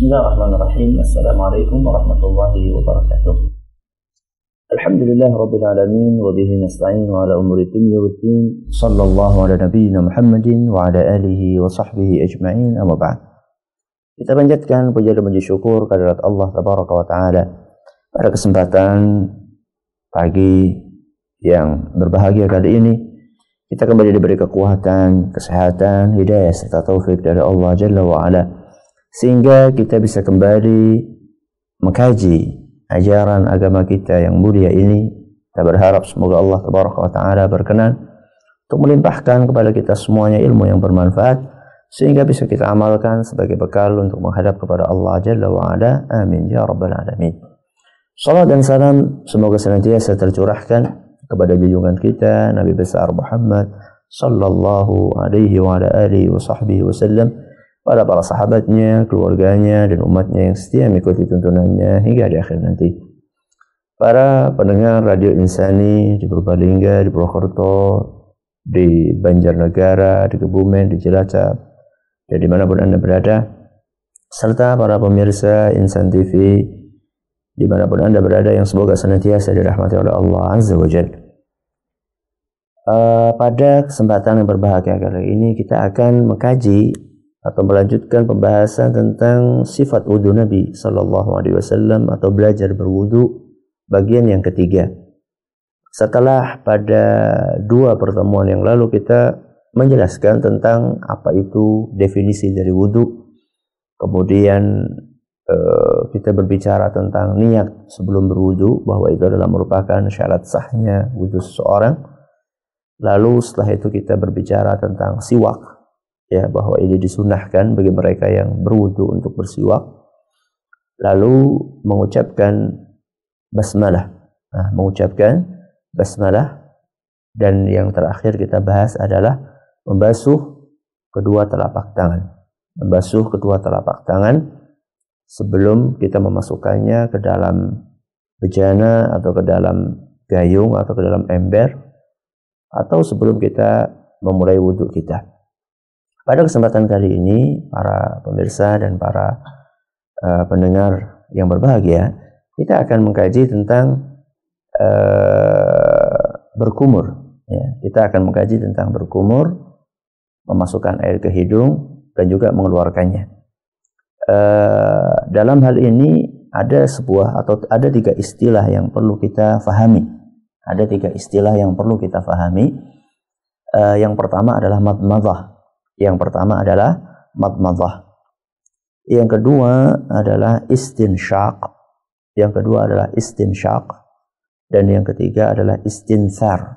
Bismillahirrahmanirrahim. Assalamualaikum warahmatullahi wabarakatuh. Alhamdulillah rabbil alamin wa bihi nasta'in wa ala umuri dunya waddin. Sallallahu ala nabiyyina Muhammadin wa ala alihi wa sahbihi ajma'in. Amma ba'd. Kita panjatkan puja dan puji syukur kehadirat Allah tabaraka wa taala pada kesempatan pagi yang berbahagia kali ini. Kita kembali diberi kekuatan, kesehatan, hidayah serta taufik dari Allah Jalla wa ala, sehingga kita bisa kembali mengkaji ajaran agama kita yang mulia ini. Kita berharap semoga Allah tabaraka wa taala berkenan untuk melimpahkan kepada kita semuanya ilmu yang bermanfaat, sehingga bisa kita amalkan sebagai bekal untuk menghadap kepada Allah Jalla wa ala. Amin ya rabbal alamin. Salam dan salam semoga senantiasa tercurahkan kepada junjungan kita Nabi besar Muhammad sallallahu alaihi wa ala alihi wa sahbihi wasallam, pada para sahabatnya, keluarganya dan umatnya yang setia mengikuti tuntunannya hingga di akhir nanti. Para pendengar Radio Insani di Purbalingga, di Purwokerto, di Banjarnegara, di Kebumen, di Cilacap, dan dimanapun Anda berada, serta para pemirsa Insan TV dimanapun Anda berada yang semoga senantiasa dirahmati oleh Allah Azza wa Jalla. Pada kesempatan yang berbahagia kali ini kita akan mengkaji atau melanjutkan pembahasan tentang sifat wudu Nabi Sallallahu Alaihi Wasallam atau belajar berwudu bagian yang ketiga. Setelah pada dua pertemuan yang lalu kita menjelaskan tentang apa itu definisi dari wudu, kemudian kita berbicara tentang niat sebelum berwudu, bahwa itu adalah merupakan syarat sahnya wudu seseorang. Lalu setelah itu kita berbicara tentang siwak, ya, bahwa ini disunahkan bagi mereka yang berwudu untuk bersiwak. Lalu mengucapkan basmalah, dan yang terakhir kita bahas adalah membasuh kedua telapak tangan, sebelum kita memasukkannya ke dalam bejana atau ke dalam gayung atau ke dalam ember, atau sebelum kita memulai wudhu kita. Pada kesempatan kali ini, para pemirsa dan para pendengar yang berbahagia, kita akan mengkaji tentang berkumur. Ya, kita akan mengkaji tentang berkumur, memasukkan air ke hidung dan juga mengeluarkannya. Dalam hal ini ada tiga istilah yang perlu kita fahami. Yang pertama adalah madmadah. Yang kedua adalah istinsyaq. Dan yang ketiga adalah istinthar.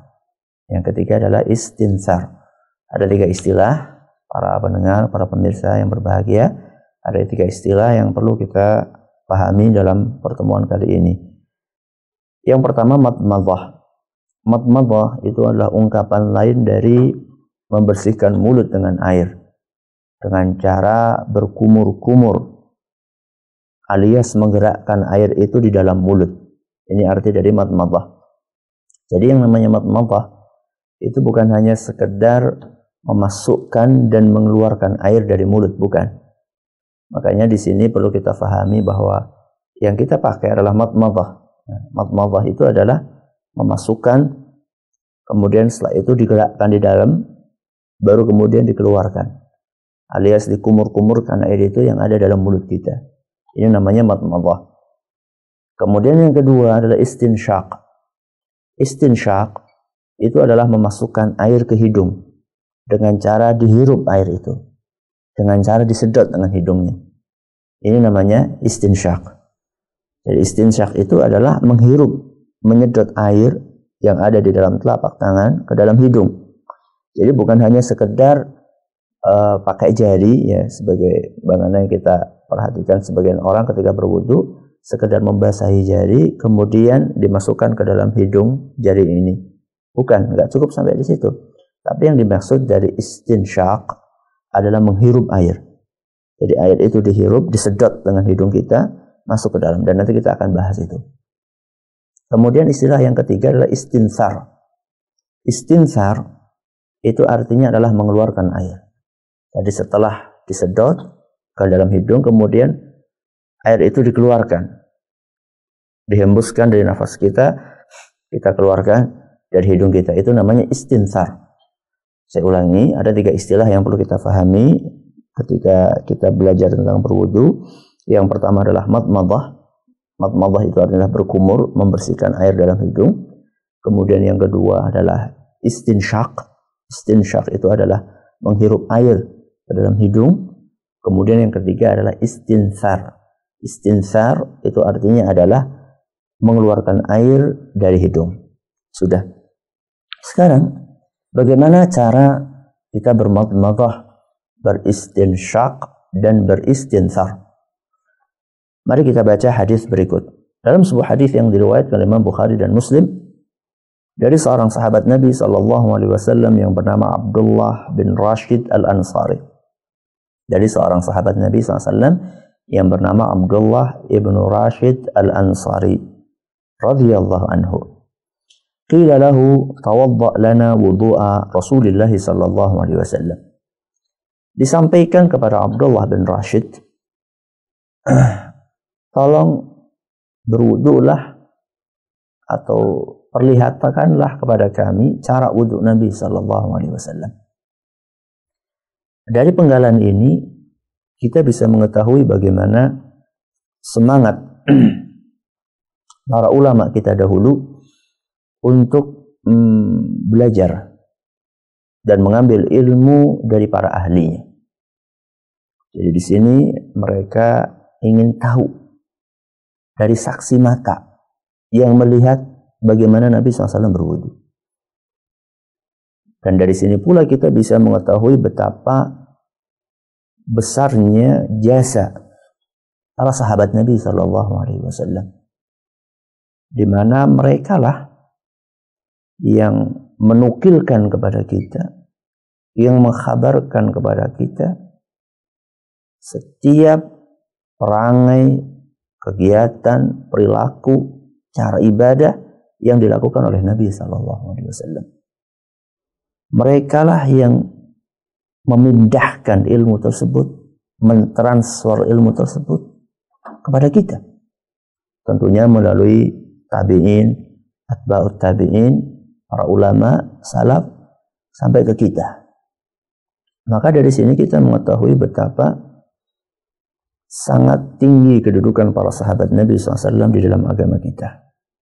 Ada tiga istilah, para pendengar, para pemirsa yang berbahagia. Ada tiga istilah yang perlu kita pahami dalam pertemuan kali ini. Yang pertama madmadah. Madmadah itu adalah ungkapan lain dari membersihkan mulut dengan air dengan cara berkumur-kumur, alias menggerakkan air itu di dalam mulut. Ini arti dari madmadah. Jadi yang namanya madmadah itu bukan hanya sekedar memasukkan dan mengeluarkan air dari mulut, bukan. Makanya di sini perlu kita fahami bahwa yang kita pakai adalah madmadah. Madmadah itu adalah memasukkan, kemudian setelah itu digerakkan di dalam, baru kemudian dikeluarkan, alias dikumur-kumurkan air itu yang ada dalam mulut kita. Ini namanya madmadah. Kemudian yang kedua adalah istinsyaq. Istinsyaq itu adalah memasukkan air ke hidung dengan cara dihirup air itu, dengan cara disedot dengan hidungnya. Ini namanya istinsyaq. Jadi istinsyaq itu adalah menghirup, menyedot air yang ada di dalam telapak tangan ke dalam hidung. Jadi bukan hanya sekedar pakai jari, ya, sebagai bagaimana yang kita perhatikan sebagian orang ketika berwudu, sekedar membasahi jari kemudian dimasukkan ke dalam hidung jari ini. Bukan, nggak cukup sampai di situ. Tapi yang dimaksud dari istinsyaq adalah menghirup air. Jadi air itu dihirup, disedot dengan hidung kita, masuk ke dalam, dan nanti kita akan bahas itu. Kemudian istilah yang ketiga adalah istinthar. Istinthar itu artinya adalah mengeluarkan air. Jadi setelah disedot ke dalam hidung, kemudian air itu dikeluarkan, dihembuskan dari nafas kita, kita keluarkan dari hidung kita. Itu namanya istinthar. Saya ulangi, ada 3 istilah yang perlu kita pahami ketika kita belajar tentang berwudu. Yang pertama adalah madmadah. Madmadah itu adalah berkumur, membersihkan air dalam hidung. Kemudian yang kedua adalah istinsyaq. Istinsyaq itu adalah menghirup air ke dalam hidung. Kemudian yang ketiga adalah istinthar. Istinthar itu artinya adalah mengeluarkan air dari hidung. Sudah. Sekarang, bagaimana cara kita bermadmadah, beristinsyaq, dan beristinthar? Mari kita baca hadis berikut. Dalam sebuah hadis yang diriwayatkan oleh Imam Bukhari dan Muslim dari seorang sahabat Nabi SAW yang bernama Abdullah bin Rashid Al-Ansari. Dari seorang sahabat Nabi SAW yang bernama Abdullah ibn Rashid Al-Ansari radhiyallahu anhu. Qila lahu tawadda lana wudu'a Rasulillah sallallahu alaihi wasallam. Disampaikan kepada Abdullah bin Rashid, tolong berwudulah atau perlihatkanlah kepada kami cara wudu Nabi sallallahu alaihi wasallam. Dari penggalan ini kita bisa mengetahui bagaimana semangat para ulama kita dahulu untuk belajar dan mengambil ilmu dari para ahlinya. Jadi di sini mereka ingin tahu dari saksi mata yang melihat bagaimana Nabi SAW berwudu. Dan dari sini pula kita bisa mengetahui betapa besarnya jasa para sahabat Nabi SAW, di mana mereka lah yang menukilkan kepada kita, yang mengkhabarkan kepada kita setiap perangai, kegiatan, perilaku, cara ibadah yang dilakukan oleh Nabi SAW. Mereka lah yang memindahkan ilmu tersebut, mentransfer ilmu tersebut kepada kita. Tentunya melalui tabi'in, atba'ut tabi'in, para ulama, salaf, sampai ke kita. Maka dari sini kita mengetahui betapa sangat tinggi kedudukan para sahabat Nabi SAW di dalam agama kita.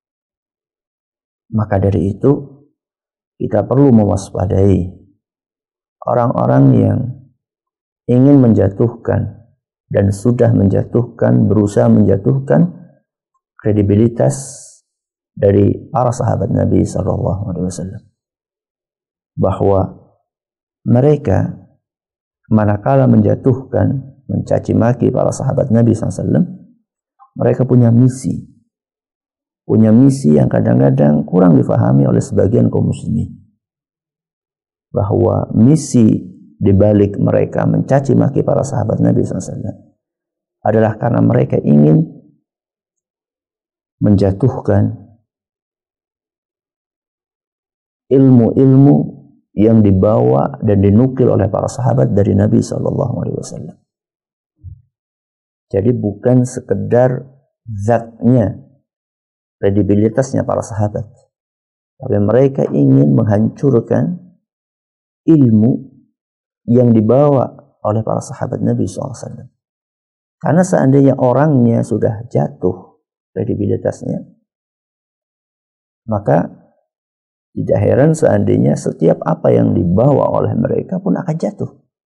Maka dari itu, kita perlu mewaspadai orang-orang yang ingin menjatuhkan dan sudah menjatuhkan, berusaha menjatuhkan kredibilitas dari para sahabat Nabi SAW. Bahwa mereka manakala menjatuhkan, mencaci maki para sahabat Nabi SAW, mereka punya misi. Punya misi yang kadang-kadang kurang difahami oleh sebagian kaum muslimin. Bahwa misi dibalik mereka mencaci maki para sahabat Nabi SAW adalah karena mereka ingin menjatuhkan ilmu-ilmu yang dibawa dan dinukil oleh para sahabat dari Nabi SAW. Jadi bukan sekedar zatnya, kredibilitasnya para sahabat, tapi mereka ingin menghancurkan ilmu yang dibawa oleh para sahabat Nabi SAW. Karena seandainya orangnya sudah jatuh kredibilitasnya, maka tidak heran seandainya setiap apa yang dibawa oleh mereka pun akan jatuh.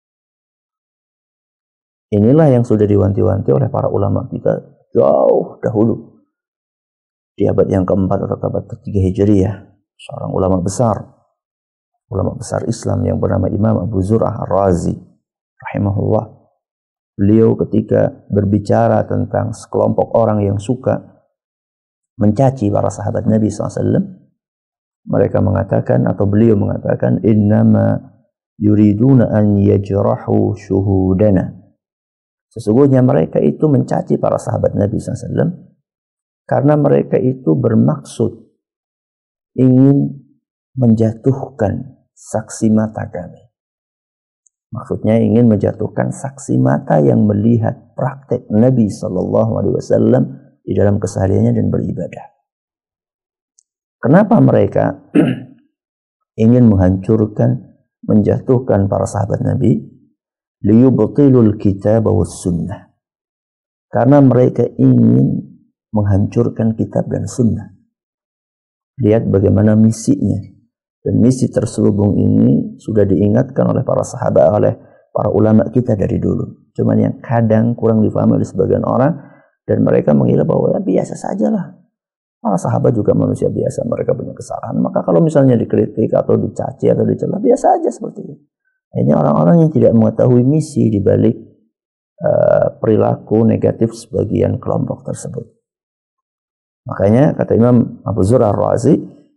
Inilah yang sudah diwanti-wanti oleh para ulama kita jauh dahulu. Di abad yang keempat atau abad ketiga Hijriyah, seorang ulama besar Islam yang bernama Imam Abu Zur'ah Ar-Razi rahimahullah. Beliau ketika berbicara tentang sekelompok orang yang suka mencaci para sahabat Nabi SAW, mereka mengatakan, atau beliau mengatakan, innama yuriduna an yajrahu syuhudana. Sesungguhnya mereka itu mencaci para sahabat Nabi SAW karena mereka itu bermaksud ingin menjatuhkan saksi mata kami. Maksudnya ingin menjatuhkan saksi mata yang melihat praktek Nabi SAW di dalam kesehariannya dan beribadah. Kenapa mereka ingin menghancurkan, menjatuhkan para sahabat Nabi? Liyubtilul kitab was sunnah. Karena mereka ingin menghancurkan kitab dan sunnah. Lihat bagaimana misinya. Dan misi terselubung ini sudah diingatkan oleh para sahabat, oleh para ulama kita dari dulu. Cuman yang kadang kurang difahami oleh sebagian orang, dan mereka mengira bahwa biasa sajalah. Para sahabat juga manusia biasa, mereka punya kesalahan. Maka kalau misalnya dikritik atau dicaci atau dicela, biasa aja seperti itu. Ini orang-orang yang tidak mengetahui misi di balik perilaku negatif sebagian kelompok tersebut. Makanya kata Imam Abu Zur'ah Ar-Razi,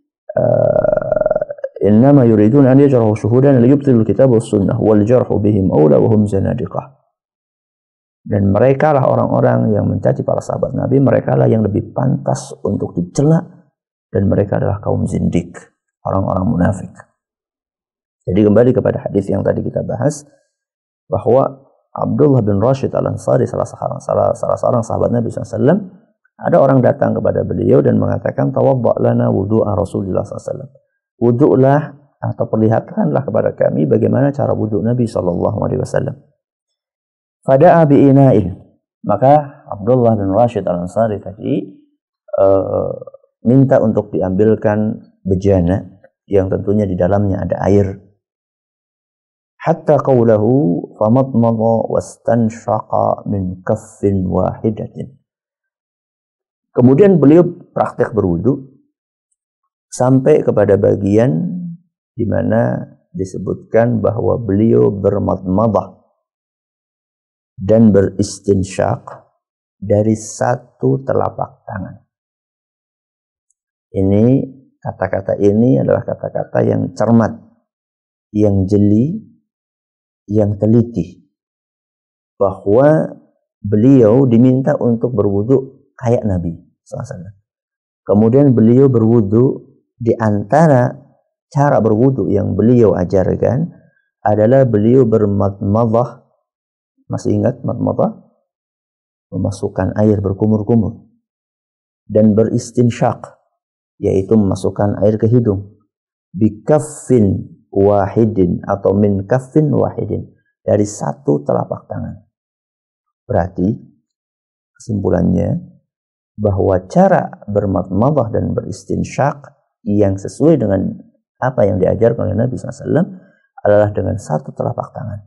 innama yuridun an yajrahu syuhudan liyubtilul kitab was sunnah wal jarhu bihim awla wa hum zanadiqah. Dan mereka lah orang-orang yang mencaci para sahabat Nabi, mereka lah yang lebih pantas untuk dicela, dan mereka adalah kaum zindik, orang-orang munafik. Jadi kembali kepada hadis yang tadi kita bahas, bahwa Abdullah bin Rashid Al-Ansari, salah seorang sahabat Nabi SAW, ada orang datang kepada beliau dan mengatakan, tawadda' lana wudu'a Rasulullah SAW. Wudu'lah atau perlihatkanlah kepada kami bagaimana cara wudu' Nabi SAW. Fada'a bi'ina'il. Maka Abdullah bin Rashid Al-Ansari tadi minta untuk diambilkan bejana yang tentunya di dalamnya ada air. Hatta qawlahu famadmada wastanshaqa min kaffin wahidatin. Kemudian beliau praktek berwudu sampai kepada bagian di mana disebutkan bahwa beliau bermadmadah dan beristinsyaq dari satu telapak tangan. Ini kata-kata ini adalah kata-kata yang cermat, yang jeli, yang teliti, bahwa beliau diminta untuk berwudu kayak Nabi SAW. Kemudian beliau berwudu, di antara cara berwudu yang beliau ajarkan adalah beliau bermadmadah. Masih ingat madmadah? Memasukkan air berkumur-kumur. Dan beristinsyaq, yaitu memasukkan air ke hidung. Bikaffin wahidin atau min kaffin wahidin, dari satu telapak tangan. Berarti kesimpulannya bahwa cara bermadmadah dan beristinsyaq yang sesuai dengan apa yang diajarkan oleh Nabi SAW adalah dengan satu telapak tangan.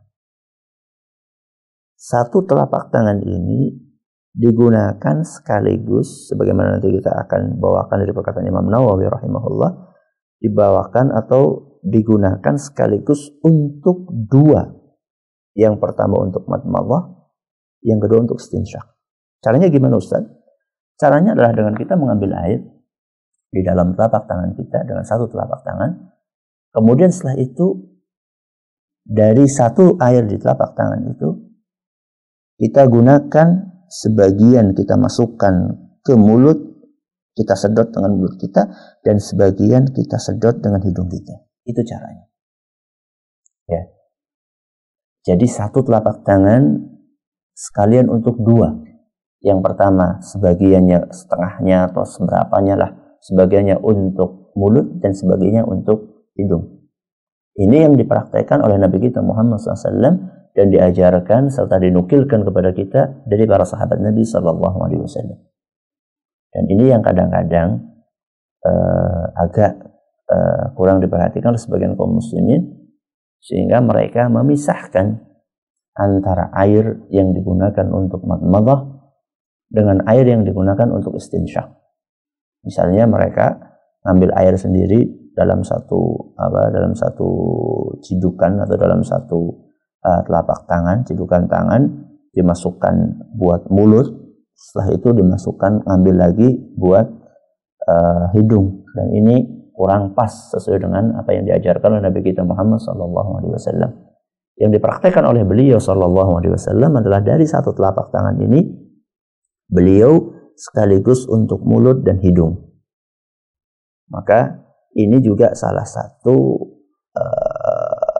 Satu telapak tangan ini digunakan sekaligus, sebagaimana nanti kita akan bawakan dari perkataan Imam Nawawi rahimahullah, dibawakan atau digunakan sekaligus untuk dua. Yang pertama untuk madmadah, yang kedua untuk istinsyaq. Caranya gimana Ustaz? Caranya adalah dengan kita mengambil air di dalam telapak tangan kita dengan satu telapak tangan. Kemudian setelah itu dari satu air di telapak tangan itu kita gunakan sebagian kita masukkan ke mulut, kita sedot dengan mulut kita, dan sebagian kita sedot dengan hidung kita. Itu caranya. Ya. Jadi satu telapak tangan sekalian untuk dua. Yang pertama sebagiannya, setengahnya atau seberapanya lah, sebagiannya untuk mulut dan sebagiannya untuk hidung. Ini yang dipraktekkan oleh Nabi kita Muhammad SAW dan diajarkan serta dinukilkan kepada kita dari para sahabat Nabi SAW. Dan ini yang kadang-kadang agak kurang diperhatikan oleh sebagian kaum muslimin, sehingga mereka memisahkan antara air yang digunakan untuk madmadah dengan air yang digunakan untuk istinsyaq. Misalnya mereka ngambil air sendiri dalam satu cidukan atau dalam satu telapak tangan, cidukan tangan, dimasukkan buat mulut, setelah itu dimasukkan ngambil lagi buat hidung, dan ini kurang pas sesuai dengan apa yang diajarkan oleh Nabi kita Muhammad SAW. Yang dipraktekkan oleh beliau SAW adalah dari satu telapak tangan ini beliau sekaligus untuk mulut dan hidung. Maka ini juga salah satu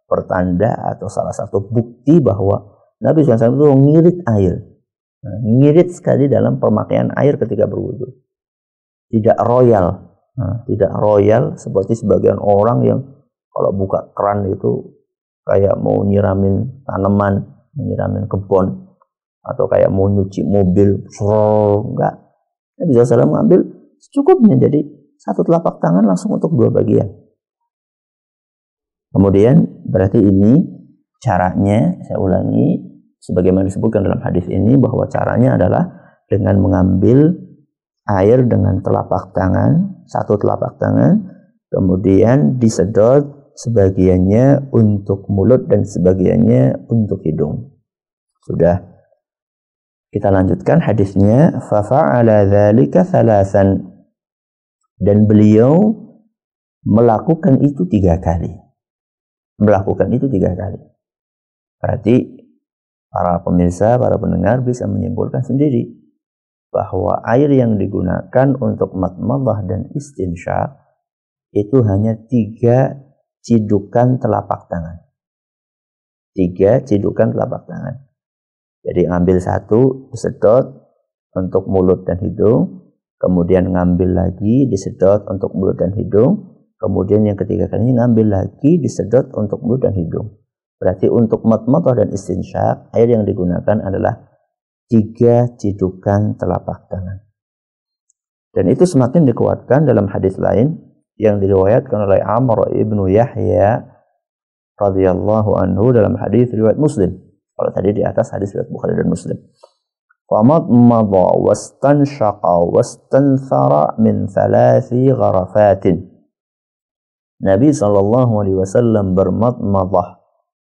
pertanda atau salah satu bukti bahwa Nabi SAW itu ngirit air. Ngirit sekali dalam pemakaian air ketika berwudu. Tidak royal. Tidak royal seperti sebagian orang yang kalau buka keran itu kayak mau nyiramin tanaman, nyiramin kebun, atau kayak mau nyuci mobil. Enggak. Nabi SAW mengambil secukupnya, jadi satu telapak tangan langsung untuk dua bagian. Kemudian berarti ini caranya, saya ulangi, sebagaimana disebutkan dalam hadis ini, bahwa caranya adalah dengan mengambil air dengan telapak tangan, satu telapak tangan, kemudian disedot sebagiannya untuk mulut dan sebagiannya untuk hidung. Sudah. Kita lanjutkan hadisnya. Fafa'ala dzalika thalathan. Dan beliau melakukan itu 3 kali. Melakukan itu 3 kali. Berarti para pemirsa, para pendengar bisa menyimpulkan sendiri bahwa air yang digunakan untuk madmadah dan istinsyaq itu hanya 3 cidukan telapak tangan. 3 cidukan telapak tangan. Jadi ambil satu, disedot untuk mulut dan hidung, kemudian ngambil lagi, disedot untuk mulut dan hidung, kemudian yang ketiga kalinya ngambil lagi, disedot untuk mulut dan hidung. Berarti untuk madmadah dan istinsyaq, air yang digunakan adalah 3 cidukan telapak tangan. Dan itu semakin dikuatkan dalam hadis lain yang diriwayatkan oleh Amr ibnu Yahya radhiyallahu anhu dalam hadis riwayat Muslim. Kalau tadi di atas hadis riwayat Bukhari dan Muslim. Famadmada wastanshaqa wastanthara min 3 gharafatin. Nabi SAW bermadmadah,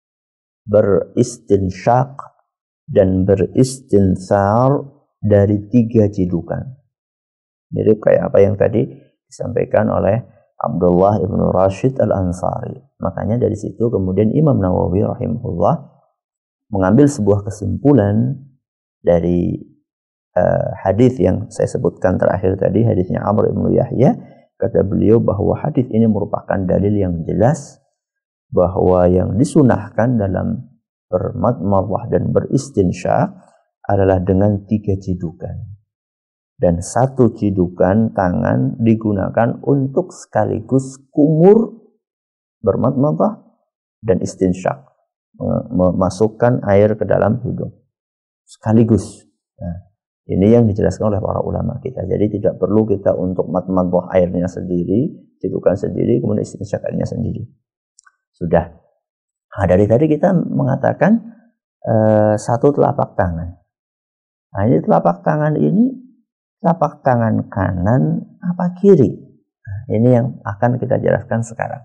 beristinsyaq, dan beristinthar dari 3 cidukan. Mirip kayak apa yang tadi disampaikan oleh Abdullah ibn Rashid al-Ansari. Makanya dari situ kemudian Imam Nawawi rahimahullah mengambil sebuah kesimpulan dari hadis yang saya sebutkan terakhir tadi, hadisnya Amr ibn Yahya. Kata beliau bahwa hadis ini merupakan dalil yang jelas bahwa yang disunahkan dalam bermadmadah dan beristinsyaq adalah dengan 3 cidukan. Dan 1 cidukan tangan digunakan untuk sekaligus kumur bermadmadah dan istinsyaq, memasukkan air ke dalam hidung sekaligus. Nah, ini yang dijelaskan oleh para ulama kita. Jadi tidak perlu kita untuk madmadah airnya sendiri, cidukan sendiri, kemudian istinsyaq airnya sendiri. Sudah. Nah, dari tadi kita mengatakan 1 telapak tangan. Nah, ini telapak tangan ini telapak tangan kanan apa kiri? Nah, ini yang akan kita jelaskan sekarang.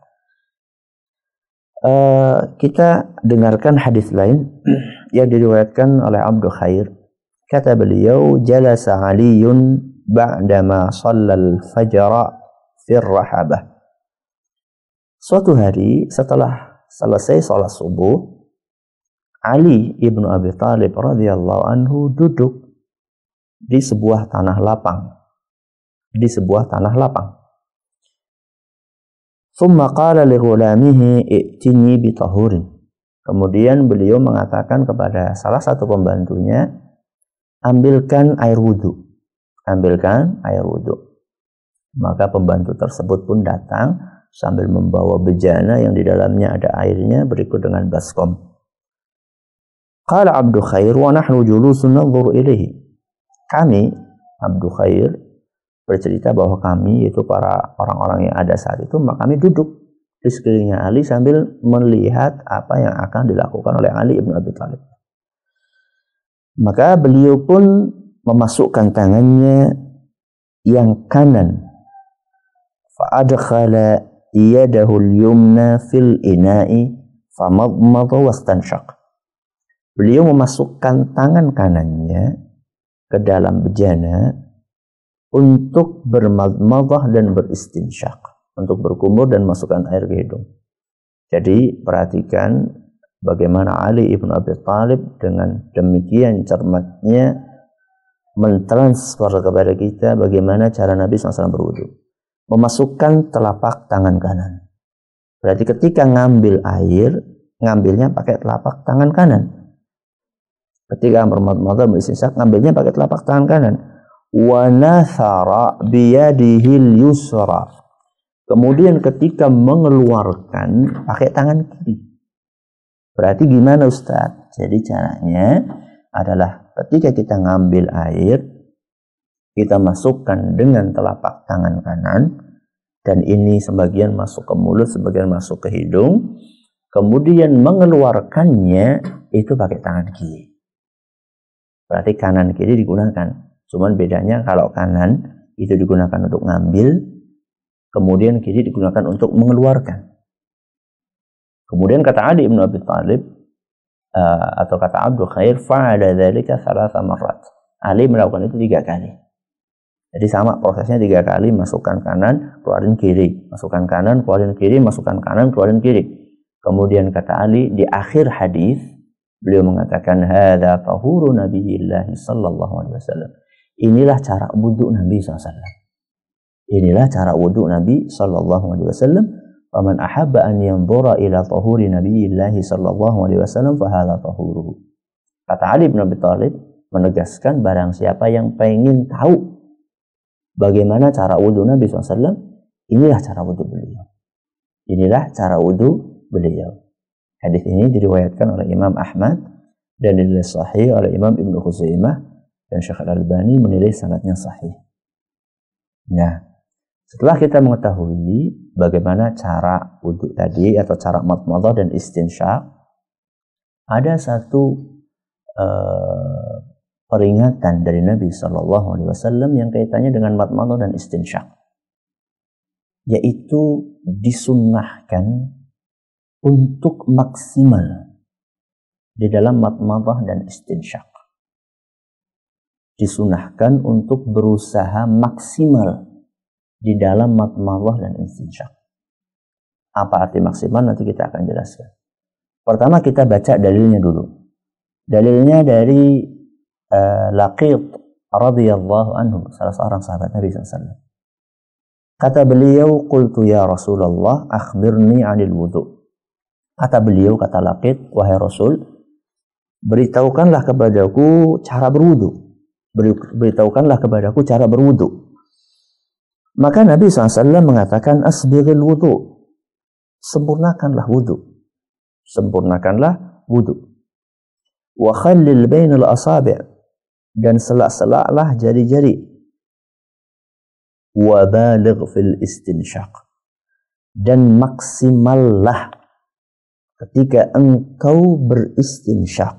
Kita dengarkan hadis lain yang diriwayatkan oleh Abdul Khair. Kata beliau, jalasa Aliyun ba'dama shallal fajra fir rahabah. Suatu hari setelah selesai sholat subuh, Ali ibnu Abi Thalib radhiyallahu anhu duduk di sebuah tanah lapang. Di sebuah tanah lapang. Thumma qala li ghulamihi i'tini bi tahurin. Kemudian beliau mengatakan kepada salah satu pembantunya, ambilkan air wudu. Ambilkan air wudu. Maka pembantu tersebut pun datang sambil membawa bejana yang di dalamnya ada airnya berikut dengan baskom. Qala Abdul Khair wa nahnu julusun nanzuru ilaihi. Kami, Abdul Khair, bercerita bahwa kami, yaitu para orang-orang yang ada saat itu, maka kami duduk di sekelilingnya Ali sambil melihat apa yang akan dilakukan oleh Ali ibn Abi Thalib. Maka beliau pun memasukkan tangannya yang kanan. Fa'adkhala yadahu al-yumna fil ina'i famadmada wastanshaq. Beliau memasukkan tangan kanannya ke dalam bejana untuk bermadmadah dan beristinsyaq, untuk berkumur dan masukkan air ke hidung. Jadi perhatikan bagaimana Ali ibn Abi Thalib dengan demikian cermatnya mentransfer kepada kita bagaimana cara Nabi SAW berwudu. Memasukkan telapak tangan kanan. Berarti ketika ngambil air, ngambilnya pakai telapak tangan kanan. Ketika bermadmadah beristinsyak, ngambilnya pakai telapak tangan kanan. Wa nathara biyadihil yusra. Kemudian ketika mengeluarkan pakai tangan kiri. Berarti gimana Ustaz? Jadi caranya adalah ketika kita ngambil air, kita masukkan dengan telapak tangan kanan, dan ini sebagian masuk ke mulut, sebagian masuk ke hidung. Kemudian mengeluarkannya itu pakai tangan kiri. Berarti kanan kiri digunakan. Cuman bedanya kalau kanan itu digunakan untuk ngambil, kemudian kiri digunakan untuk mengeluarkan. Kemudian kata Ali bin Abi Thalib atau kata Abdul Khair, fa'ala dzalika thalatha marrat. Ali melakukan itu 3 kali. Jadi sama prosesnya 3 kali, masukkan kanan, keluarin kiri, masukkan kanan, keluarin kiri, masukkan kanan, keluarin kiri. Kemudian kata Ali di akhir hadis, beliau mengatakan hadza tahuru nabiyillah sallallahu alaihi wasallam. Inilah cara wudu Nabi SAW. Inilah cara wudu Nabi sallallahu alaihi wasallam. Faman ahabba an yanzura ila tahuri nabiyillah sallallahu alaihi wasallam fa hadza tahuruhu. Kata Ali bin Abi Thalib menegaskan barang siapa yang pengen tahu bagaimana cara wudu Nabi SAW, inilah cara wudu beliau. Inilah cara wudu beliau. Hadis ini diriwayatkan oleh Imam Ahmad dan dinilai sahih oleh Imam Ibnu Khuzaimah, dan Syekh Al-Albani menilai sanadnya sahih. Nah, setelah kita mengetahui bagaimana cara wudu tadi atau cara madmadah dan istinsyak, ada satu peringatan dari Nabi Shallallahu Alaihi Wasallam yang kaitannya dengan madmadah dan istinsyak, yaitu disunnahkan untuk maksimal di dalam madmadah dan istinsyak. Disunahkan untuk berusaha maksimal di dalam madmadah dan istinsyak. Apa arti maksimal? Nanti kita akan jelaskan. Pertama kita baca dalilnya dulu. Dalilnya dari Laqit radhiyallahu anhu, salah seorang sahabat Nabi SAW. Kata beliau, qultu ya Rasulullah, akhbirni 'anil wudu'. Kata beliau, kata Laqit, wahai Rasul, beritahukanlah kepadaku cara berwudu. Beritahukanlah kepadaku cara berwudu. Maka Nabi SAW mengatakan, asbighil wudu. Sempurnakanlah wudu. Sempurnakanlah wudu. Wa khallil bainal asabi'. Dan selak-selaklah jari-jari. Wa baligh fil istinsyaq. Dan maksimallah ketika engkau beristinsyak.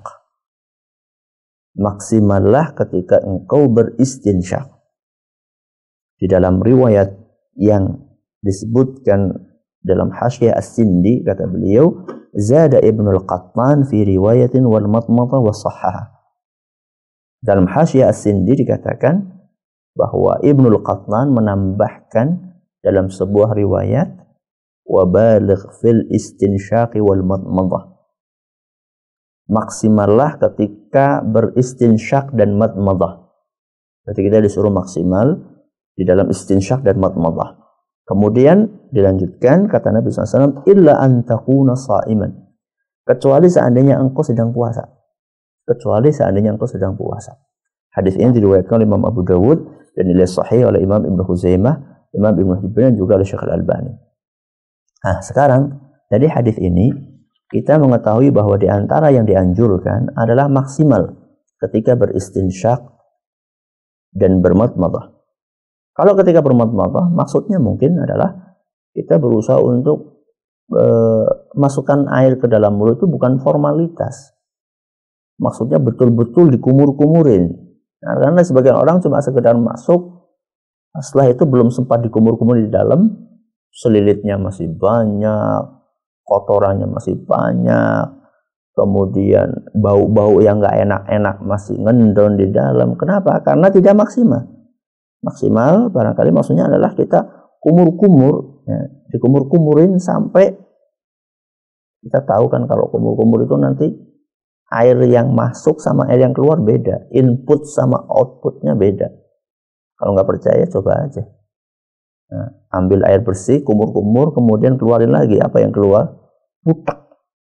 Maksimallah ketika engkau beristinsyak. Di dalam riwayat yang disebutkan dalam Hasyiah As-Sindi, kata beliau, zada Ibnu Al-Qattan fi riwayatin wal madmadah wa sahhaha. Dalam Hasyiah As-Sindi dikatakan bahwa Ibnu Al-Qattan menambahkan dalam sebuah riwayat, wa baligh fil istinsyaqi wal madmadah. Maksimallah ketika beristinsyak dan madmadah. Berarti kita disuruh maksimal di dalam istinsyak dan madmadah. Kemudian dilanjutkan kata Nabi SAW, illa an takuna sha'iman. Kecuali seandainya engkau sedang puasa. Kecuali seandainya engkau sedang puasa. Hadis ini diriwayatkan oleh Imam Abu Dawud dan dinilai sahih oleh Imam Ibnu Khuzaimah, Imam Ibnu Hibban, juga oleh Syekh Al-Albani. Nah, sekarang dari hadis ini kita mengetahui bahwa di antara yang dianjurkan adalah maksimal ketika beristinsyak dan bermadmadah. Kalau ketika bermadmadah, maksudnya mungkin adalah kita berusaha untuk masukkan air ke dalam mulut itu bukan formalitas. Maksudnya betul-betul dikumur-kumurin. Nah, karena sebagian orang cuma sekedar masuk, setelah itu belum sempat dikumur-kumur di dalam, selilitnya masih banyak, kotorannya masih banyak, kemudian bau-bau yang nggak enak-enak masih ngendon di dalam. Kenapa? Karena tidak maksimal. Maksimal barangkali maksudnya adalah kita kumur-kumur, ya, dikumur-kumurin sampai kita tahu kan kalau kumur-kumur itu nanti air yang masuk sama air yang keluar beda, input sama outputnya beda. Kalau nggak percaya coba aja. Nah, ambil air bersih, kumur-kumur, kemudian keluarin lagi. Apa yang keluar? Butek.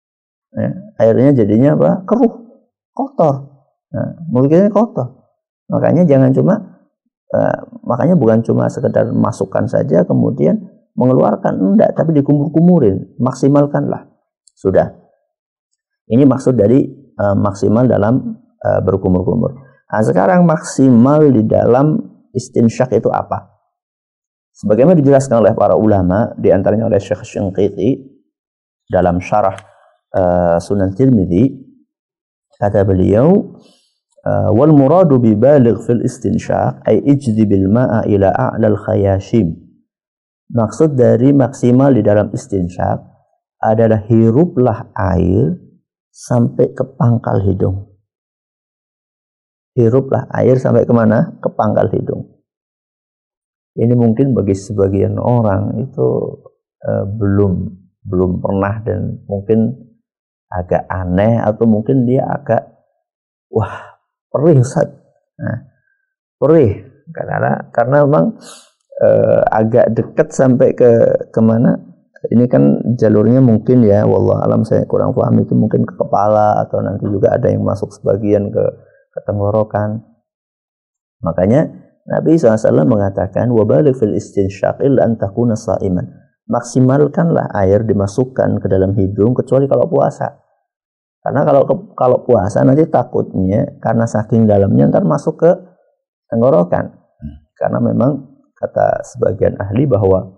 ya, airnya jadinya apa? Keruh, kotor. Nah, mulut kita kotor. Makanya jangan cuma makanya bukan cuma sekedar masukkan saja kemudian mengeluarkan, enggak, tapi dikumur-kumurin, maksimalkanlah. Sudah. Ini maksud dari maksimal dalam berkumur-kumur. Nah, sekarang maksimal di dalam istinsyak itu apa? Sebagaimana dijelaskan oleh para ulama, di antaranya oleh Syekh Shinqiti dalam syarah Sunan Tirmidzi, kata beliau, wal muradu bi baligh fil istinsyak ay ijdibil ma'a ila a'lal khayashim. Maksud dari maksimal di dalam istinsyak adalah hiruplah air sampai ke pangkal hidung. Hiruplah air sampai kemana? Ke pangkal hidung. Ini mungkin bagi sebagian orang itu belum pernah dan mungkin agak aneh, atau mungkin dia agak perih Ustaz. Nah, perih karena memang agak dekat sampai ke mana? Ini kan jalurnya mungkin ya, wallah alam saya kurang paham, itu mungkin ke kepala atau nanti juga ada yang masuk sebagian ke tenggorokan. Makanya Nabi SAW mengatakan wabaligh fil istinsyak illa an takuna sha'iman. Maksimalkanlah air dimasukkan ke dalam hidung kecuali kalau puasa. Karena kalau puasa nanti takutnya karena saking dalamnya ntar masuk ke tenggorokan. Karena memang kata sebagian ahli bahwa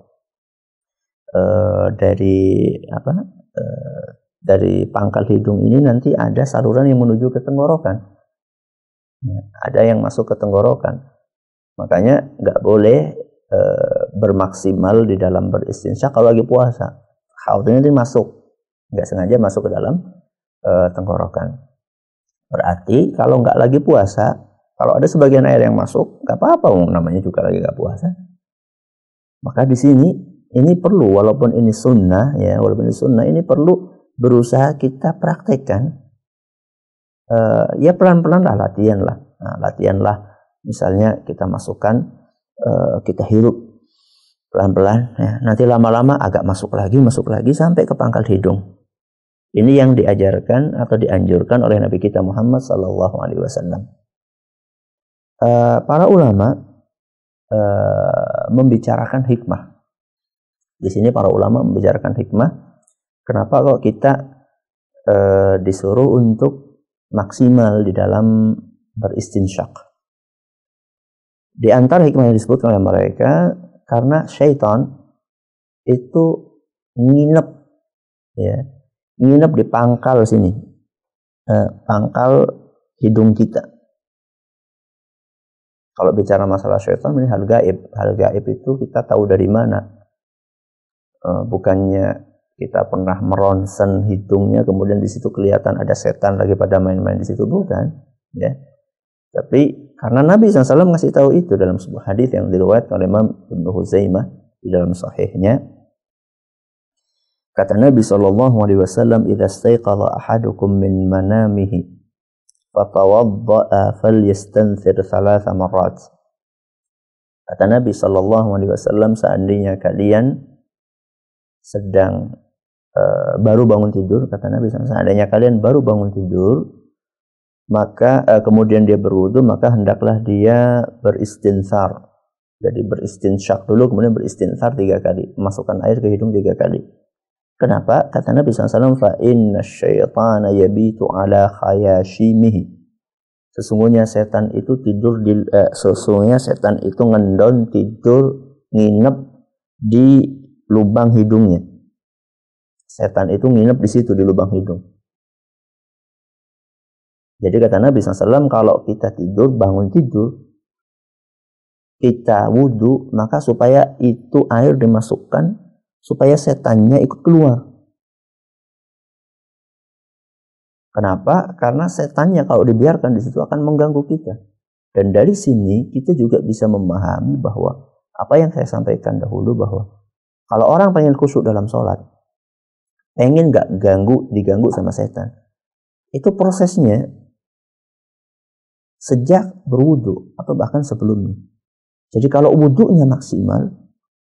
dari pangkal hidung ini nanti ada saluran yang menuju ke tenggorokan. Ada yang masuk ke tenggorokan. Makanya nggak boleh bermaksimal di dalam beristinsyak kalau lagi puasa. Khawatirnya nanti masuk, nggak sengaja masuk ke dalam tenggorokan. Berarti kalau nggak lagi puasa, kalau ada sebagian air yang masuk, nggak apa-apa, namanya juga lagi nggak puasa. Maka di sini ini perlu, walaupun ini sunnah ya, ini perlu berusaha kita praktekkan. Ya pelan-pelan lah, latihanlah. Misalnya kita masukkan, kita hirup pelan-pelan, ya. Nanti lama-lama agak masuk lagi sampai ke pangkal hidung. Ini yang diajarkan atau dianjurkan oleh Nabi kita Muhammad SAW. Para ulama membicarakan hikmah. Di sini para ulama membicarakan hikmah. Kenapa kok kita disuruh untuk maksimal di dalam beristinsyak? Di antara hikmah yang disebut oleh mereka, karena syaitan itu nginep di pangkal sini, pangkal hidung kita. Kalau bicara masalah syaitan, ini hal gaib. Hal gaib itu kita tahu dari mana? Bukannya kita pernah meronsen hidungnya, kemudian di situ kelihatan ada setan lagi pada main-main di situ, bukan? Ya. Tapi karena Nabi SAW ngasih tahu itu dalam sebuah hadis yang diriwayatkan oleh Imam Ibnu Huzaimah di dalam sahihnya. Kata Nabi SAW, "Idza istayqadha ahadukum min manamihi fatawadda'a falyastanthir 3 marrat." Kata Nabi SAW, seandainya kalian sedang baru bangun tidur, kata Nabi SAW, seandainya kalian baru bangun tidur, maka kemudian dia berwudu, maka hendaklah dia beristinsar. Jadi beristinsyak dulu, kemudian beristinsar 3 kali, masukkan air ke hidung 3 kali. Kenapa? Kata Nabi SAW, fa inna syaitana yabitu ala khayashimihi. Sesungguhnya setan itu ngendon, tidur, nginep di lubang hidungnya. Setan itu nginep di situ, di lubang hidung. Jadi kata Nabi SAW, kalau kita tidur, bangun tidur, kita wudu, maka supaya itu air dimasukkan, supaya setannya ikut keluar. Kenapa? Karena setannya kalau dibiarkan di situ akan mengganggu kita. Dan dari sini kita juga bisa memahami bahwa apa yang saya sampaikan dahulu, bahwa kalau orang pengen khusyuk dalam sholat, pengen nggak diganggu sama setan, itu prosesnya sejak berwudu atau bahkan sebelumnya. Jadi kalau wudunya maksimal,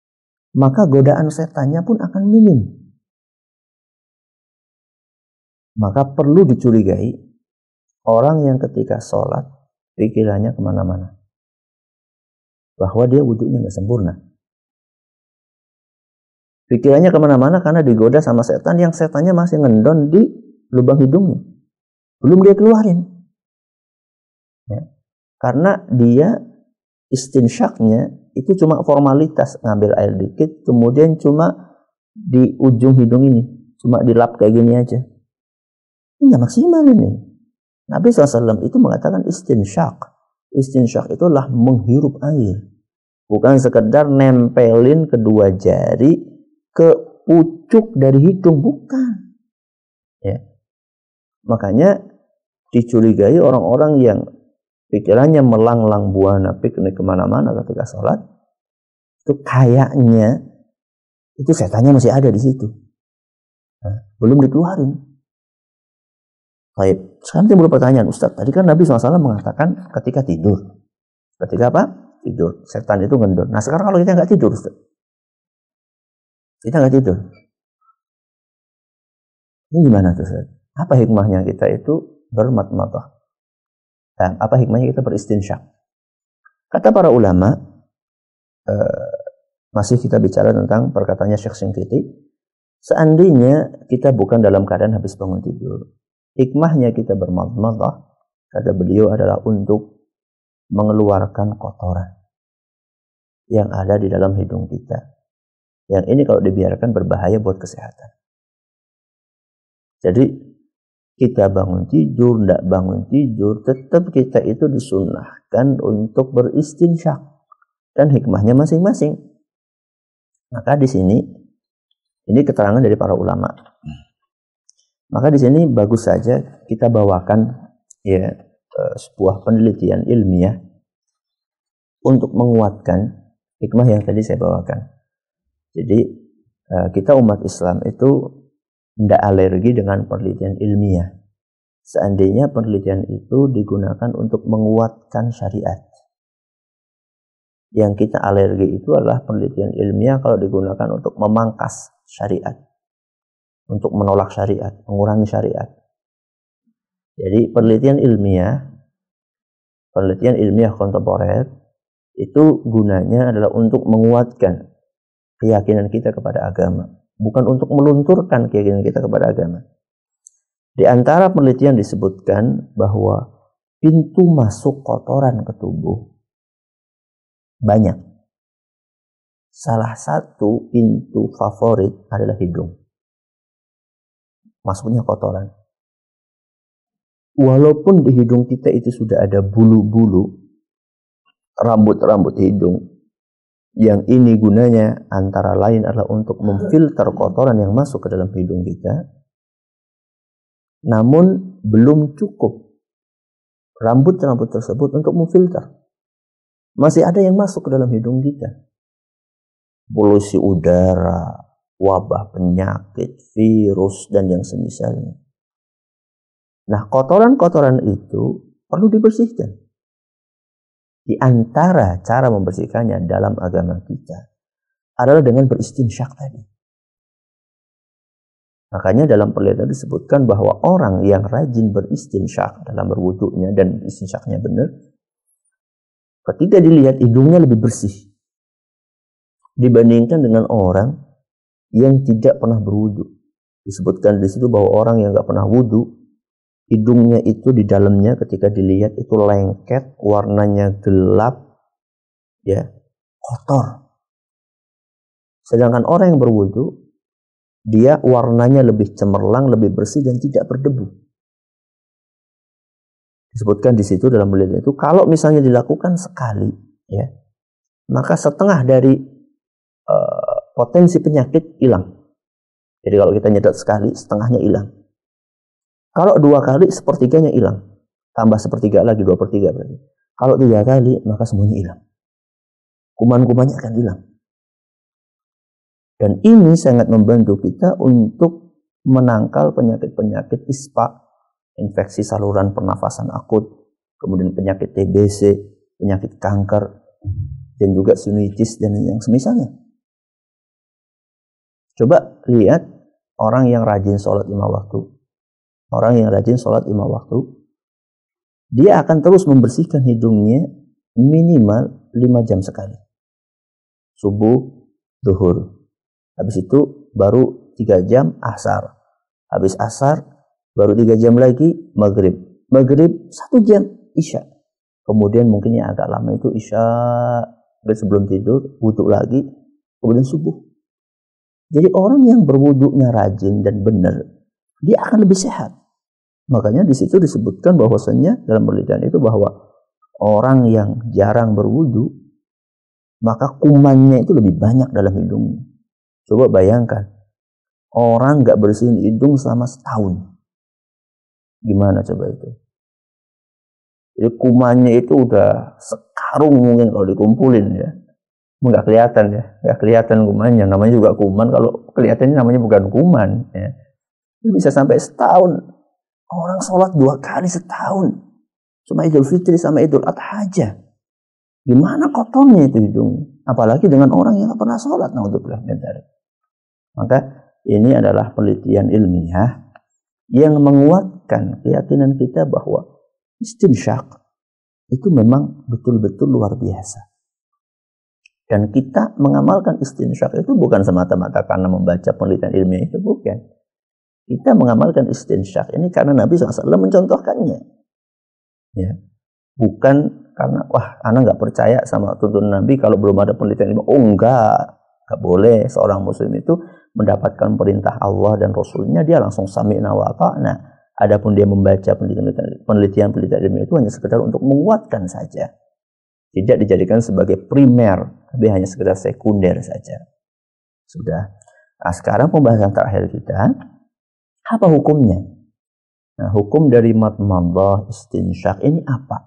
maka godaan setannya pun akan minim. maka perlu dicurigai orang yang ketika sholat pikirannya kemana-mana, bahwa dia wudhunya nggak sempurna. Pikirannya kemana-mana karena digoda sama setan, yang setannya masih ngendon di lubang hidungnya, belum dia keluarin. Ya. Karena dia istinsyaknya itu cuma formalitas, ngambil air dikit, kemudian cuma di ujung hidung ini, cuma dilap kayak gini aja. Ini nggak maksimal ini. Nabi SAW itu mengatakan istinsyak. Istinsyak itulah menghirup air. Bukan sekedar nempelin kedua jari ke pucuk dari hidung, bukan. Ya. Makanya dicurigai orang-orang yang pikirannya melanglang buana, piknik kemana-mana ketika sholat, itu kayaknya itu setannya masih ada di situ. Nah, belum dikeluarin. Baik, sekarang timbul pertanyaan, Ustaz, tadi kan Nabi SAW mengatakan ketika tidur. Ketika apa? Tidur. Setan itu ngendor. Nah sekarang kalau kita nggak tidur, Ustaz. Kita nggak tidur. Ini gimana tuh, Ustaz? Apa hikmahnya kita itu bermatmadah? Dan apa hikmahnya kita beristinsyak? Kata para ulama, masih kita bicara tentang perkataannya Syekh Shinqiti, seandainya kita bukan dalam keadaan habis bangun tidur, hikmahnya kita bermadmadah, kata beliau, adalah untuk mengeluarkan kotoran yang ada di dalam hidung kita. Yang ini kalau dibiarkan berbahaya buat kesehatan. Jadi kita bangun tidur, tidak bangun tidur, tetap kita itu disunnahkan untuk beristinsyak. Dan hikmahnya masing-masing. Maka di sini, ini keterangan dari para ulama. Maka di sini bagus saja kita bawakan ya sebuah penelitian ilmiah untuk menguatkan hikmah yang tadi saya bawakan. Jadi kita umat Islam itu tidak alergi dengan penelitian ilmiah. Seandainya penelitian itu digunakan untuk menguatkan syariat. Yang kita alergi itu adalah penelitian ilmiah kalau digunakan untuk memangkas syariat, untuk menolak syariat, mengurangi syariat. Jadi penelitian ilmiah kontemporer itu gunanya adalah untuk menguatkan keyakinan kita kepada agama, bukan untuk melunturkan keyakinan kita kepada agama. Di antara penelitian disebutkan bahwa pintu masuk kotoran ke tubuh banyak. Salah satu pintu favorit adalah hidung. Masuknya kotoran. Walaupun di hidung kita itu sudah ada bulu-bulu, rambut-rambut hidung, yang ini gunanya antara lain adalah untuk memfilter kotoran yang masuk ke dalam hidung kita, namun belum cukup rambut-rambut tersebut untuk memfilter. Masih ada yang masuk ke dalam hidung kita. Polusi udara, wabah penyakit, virus, dan yang semisalnya. Nah, kotoran-kotoran itu perlu dibersihkan. Di antara cara membersihkannya dalam agama kita adalah dengan beristinsyak tadi. Makanya dalam penelitian disebutkan bahwa orang yang rajin beristinsyak dalam berwudunya dan istinsyaknya benar, ketika dilihat hidungnya lebih bersih dibandingkan dengan orang yang tidak pernah berwudu. Disebutkan di situ bahwa orang yang nggak pernah wudu, hidungnya itu di dalamnya ketika dilihat itu lengket, warnanya gelap, ya, kotor. Sedangkan orang yang berwudu, dia warnanya lebih cemerlang, lebih bersih dan tidak berdebu. Disebutkan di situ dalam penelitian itu, kalau misalnya dilakukan sekali, ya, maka setengah dari potensi penyakit hilang. Jadi kalau kita nyedot sekali, setengahnya hilang. Kalau 2 kali, sepertiganya hilang. Tambah sepertiga lagi, 2/3 berarti. Kalau 3 kali, maka semuanya hilang. Kuman-kumannya akan hilang. Dan ini sangat membantu kita untuk menangkal penyakit-penyakit ispa, infeksi saluran pernafasan akut, kemudian penyakit TBC, penyakit kanker, dan juga sinusitis dan yang semisalnya. Coba lihat orang yang rajin sholat 5 waktu. Orang yang rajin sholat 5 waktu, dia akan terus membersihkan hidungnya minimal 5 jam sekali. Subuh, zuhur. Habis itu baru 3 jam asar. Habis asar baru 3 jam lagi maghrib. Maghrib 1 jam isya. Kemudian mungkin yang agak lama itu isya, sebelum tidur wudu lagi, kemudian subuh. Jadi orang yang berwudunya rajin dan benar, dia akan lebih sehat. Makanya di situ disebutkan bahwasanya dalam penelitian itu bahwa orang yang jarang berwudu, maka kumannya itu lebih banyak dalam hidungnya. Coba bayangkan, orang nggak bersihin hidung selama setahun. Gimana coba itu? Jadi kumannya itu udah sekarung mungkin kalau dikumpulin ya. Nggak kelihatan ya, nggak kelihatan kumannya. Namanya juga kuman, kalau kelihatannya namanya bukan kuman. Ya. Bisa sampai setahun. Orang sholat 2 kali setahun. Cuma Idul Fitri sama Idul Adha aja. Gimana kotornya itu hidung? Apalagi dengan orang yang tak pernah sholat. Maka ini adalah penelitian ilmiah yang menguatkan keyakinan kita bahwa istinsyak itu memang betul-betul luar biasa. Dan kita mengamalkan istinsyak itu bukan semata-mata karena membaca penelitian ilmiah itu, bukan. Kita mengamalkan istinsyak ini karena Nabi SAW mencontohkannya. Ya. Bukan karena, wah, anak nggak percaya sama tuntunan Nabi kalau belum ada penelitian ilmiah. Oh enggak boleh seorang muslim itu mendapatkan perintah Allah dan Rasulnya, dia langsung sami'na wa ata'na. Adapun dia membaca penelitian ilmiah itu hanya sekedar untuk menguatkan saja. Tidak dijadikan sebagai primer, tapi hanya sekedar sekunder saja. Sudah. Nah, sekarang pembahasan terakhir kita, apa hukumnya? Nah, hukum dari madmadah istinsyak ini apa?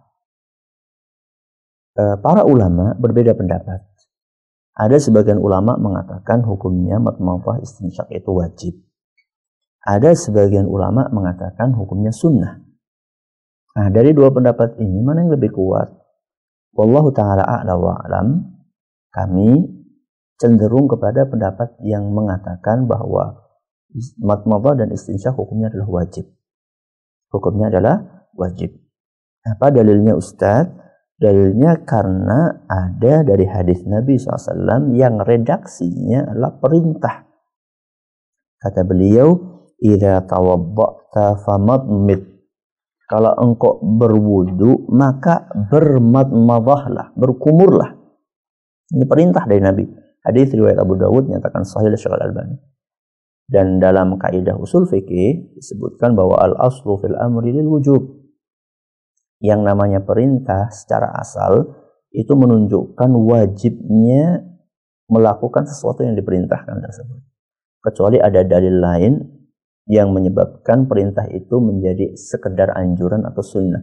Para ulama berbeda pendapat. Ada sebagian ulama mengatakan hukumnya madmadah istinsyak itu wajib. Ada sebagian ulama mengatakan hukumnya sunnah. Nah, dari dua pendapat ini mana yang lebih kuat? Wallahu ta'ala a'la wa a'lam. Kami cenderung kepada pendapat yang mengatakan bahwa madmadah dan istinsyak hukumnya adalah wajib. Hukumnya adalah wajib. Apa dalilnya Ustaz? Dalilnya karena ada dari hadis Nabi SAW yang redaksinya adalah perintah. Kata beliau, idza tawadda'ta famadmid. Kalau engkau berwudu, maka bermadmadahlah, berkumurlah. Ini perintah dari Nabi. Hadis riwayat Abu Dawud nyatakan sahih Syekh Al-Albani. Dan dalam kaidah usul fikih disebutkan bahwa al-aslu fil amri lil wujub. Yang namanya perintah secara asal itu menunjukkan wajibnya melakukan sesuatu yang diperintahkan tersebut. Kecuali ada dalil lain yang menyebabkan perintah itu menjadi sekedar anjuran atau sunnah.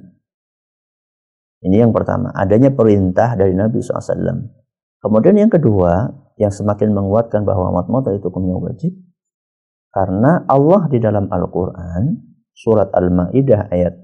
Ini yang pertama, adanya perintah dari Nabi SAW. Kemudian yang kedua, yang semakin menguatkan bahwa madmadah itu hukumnya wajib, karena Allah di dalam Al-Quran, surat Al-Ma'idah ayat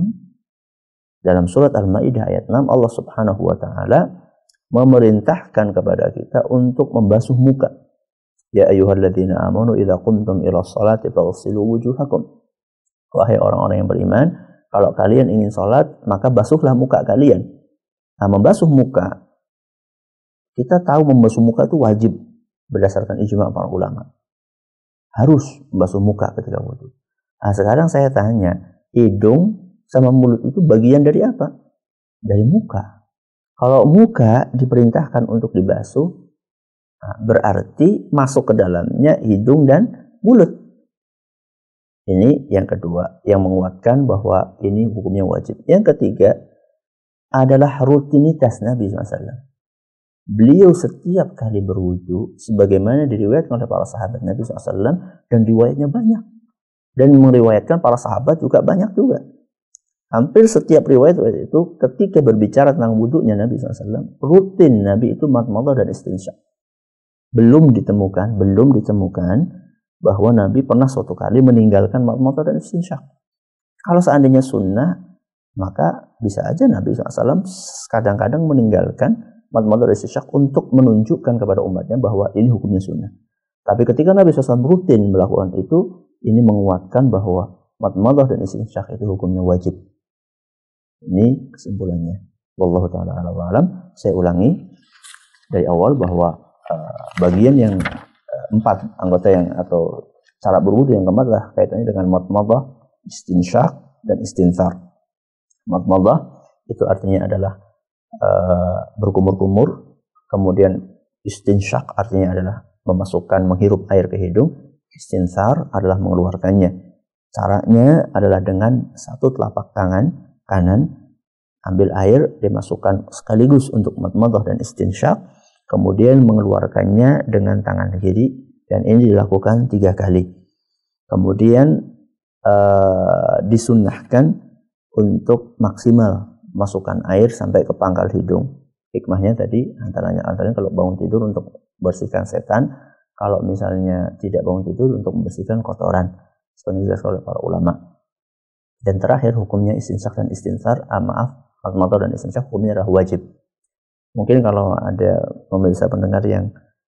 6, dalam surat Al-Ma'idah ayat 6, Allah Subhanahu wa Ta'ala memerintahkan kepada kita untuk membasuh muka. Ya ayyuhalladzina amanu idza qumtum ila sholati faghsilu wujuhakum. Wahai orang-orang yang beriman, kalau kalian ingin sholat, maka basuhlah muka kalian. Nah, membasuh muka, kita tahu membasuh muka itu wajib berdasarkan ijma' para ulama. Harus membasuh muka ketika wudu. Nah, sekarang saya tanya, hidung sama mulut itu bagian dari apa? Dari muka. Kalau muka diperintahkan untuk dibasuh, nah, berarti masuk ke dalamnya hidung dan mulut. Ini yang kedua, yang menguatkan bahwa ini hukumnya wajib. Yang ketiga adalah rutinitas Nabi SAW. Beliau setiap kali berwudu, sebagaimana diriwayatkan oleh para sahabat Nabi SAW, dan riwayatnya banyak. Dan meriwayatkan para sahabat juga banyak juga. Hampir setiap riwayat itu ketika berbicara tentang wudunya Nabi SAW, rutin Nabi itu madmadah dan istinsyak. Belum ditemukan bahwa Nabi pernah suatu kali meninggalkan madmadah dan istinsyak. Kalau seandainya sunnah, maka bisa aja Nabi SAW kadang-kadang meninggalkan madmadah dan istinsyak untuk menunjukkan kepada umatnya bahwa ini hukumnya sunnah. Tapi ketika Nabi SAW rutin melakukan itu, ini menguatkan bahwa madmadah dan istinsyak itu hukumnya wajib. Ini kesimpulannya. Wallahu ta'ala a'lam. Saya ulangi dari awal bahwa bagian yang 4 anggota yang atau cara berwudu yang keempat adalah kaitannya dengan madmadah, istinsyak dan istinthar. Madmadah itu artinya adalah berkumur-kumur, kemudian istinsyak artinya adalah memasukkan, menghirup air ke hidung, istinthar adalah mengeluarkannya. Caranya adalah dengan satu telapak tangan kanan, ambil air, dimasukkan sekaligus untuk madmadah dan istinsyak, kemudian mengeluarkannya dengan tangan kiri, dan ini dilakukan 3 kali. Kemudian disunnahkan untuk maksimal masukkan air sampai ke pangkal hidung. Hikmahnya tadi antaranya kalau bangun tidur untuk bersihkan setan, kalau misalnya tidak bangun tidur untuk membersihkan kotoran, seperti dijelaskan oleh para ulama. Dan terakhir hukumnya istinsyak dan istinthar, madmadah dan istinsyak hukumnya adalah wajib. Mungkin kalau ada pemirsa pendengar yang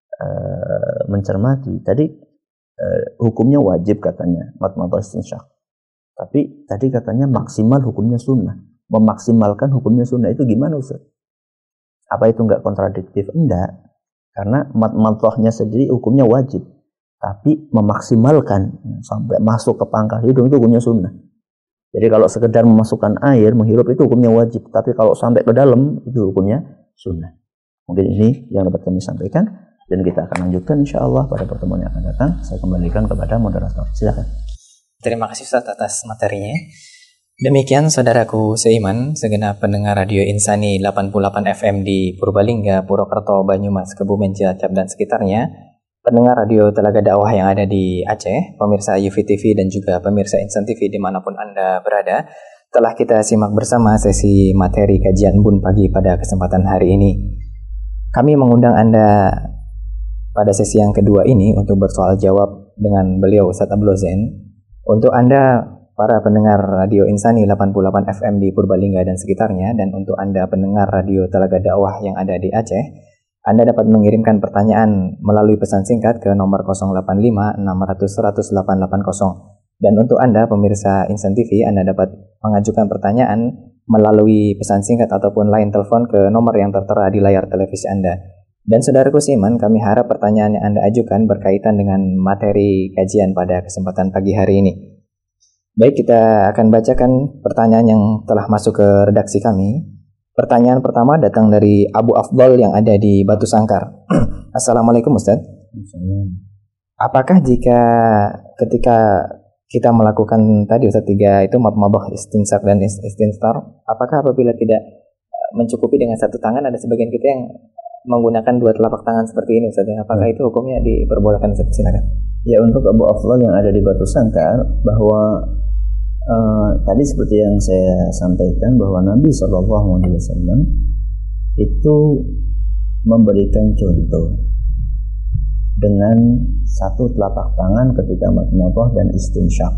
mencermati, tadi hukumnya wajib katanya madmadah istinsyak. Tapi tadi katanya maksimal hukumnya sunnah. Memaksimalkan hukumnya sunnah itu gimana Ustaz? Apa itu enggak kontradiktif? Enggak. Karena madmadahnya sendiri hukumnya wajib. Tapi memaksimalkan sampai masuk ke pangkal hidung itu hukumnya sunnah. Jadi kalau sekedar memasukkan air, menghirup itu hukumnya wajib. Tapi kalau sampai ke dalam itu hukumnya sunnah. Mungkin ini yang dapat kami sampaikan. Dan kita akan lanjutkan insya Allah pada pertemuan yang akan datang. Saya kembalikan kepada moderator. Silakan. Terima kasih Ustaz atas materinya. Demikian saudaraku seiman, segenap pendengar Radio Insani 88 FM di Purbalingga, Purwokerto, Banyumas, Kebumen, Cilacap dan sekitarnya, pendengar Radio Telaga Dakwah yang ada di Aceh, pemirsa UFI TV dan juga pemirsa Insan TV dimanapun Anda berada, telah kita simak bersama sesi materi kajian Bun Pagi pada kesempatan hari ini. Kami mengundang Anda pada sesi yang kedua ini untuk bersoal jawab dengan beliau Ustaz Abdul Zain. Untuk Anda para pendengar Radio Insani 88 FM di Purbalingga dan sekitarnya, dan untuk Anda pendengar Radio Telaga Dakwah yang ada di Aceh, Anda dapat mengirimkan pertanyaan melalui pesan singkat ke nomor 085 600 100 880. Dan untuk Anda pemirsa Insan TV, Anda dapat mengajukan pertanyaan melalui pesan singkat ataupun line telepon ke nomor yang tertera di layar televisi Anda. Dan saudaraku seiman, kami harap pertanyaan yang Anda ajukan berkaitan dengan materi kajian pada kesempatan pagi hari ini. Baik, kita akan bacakan pertanyaan yang telah masuk ke redaksi kami. Pertanyaan pertama datang dari Abu Afdal yang ada di Batu Sangkar. Assalamualaikum Ustaz. Apakah jika ketika kita melakukan tadi Ustaz 3 itu madmadah, istinsak dan istinthar, apakah apabila tidak mencukupi dengan satu tangan, ada sebagian kita yang menggunakan 2 telapak tangan seperti ini Ustaz? Apakah itu hukumnya diperbolehkan Ustaz? Silakan. Ya, untuk Abu Afdal yang ada di Batu Sangkar, bahwa tadi seperti yang saya sampaikan bahwa Nabi SAW itu memberikan contoh dengan satu telapak tangan ketika madmadah dan istinsyak.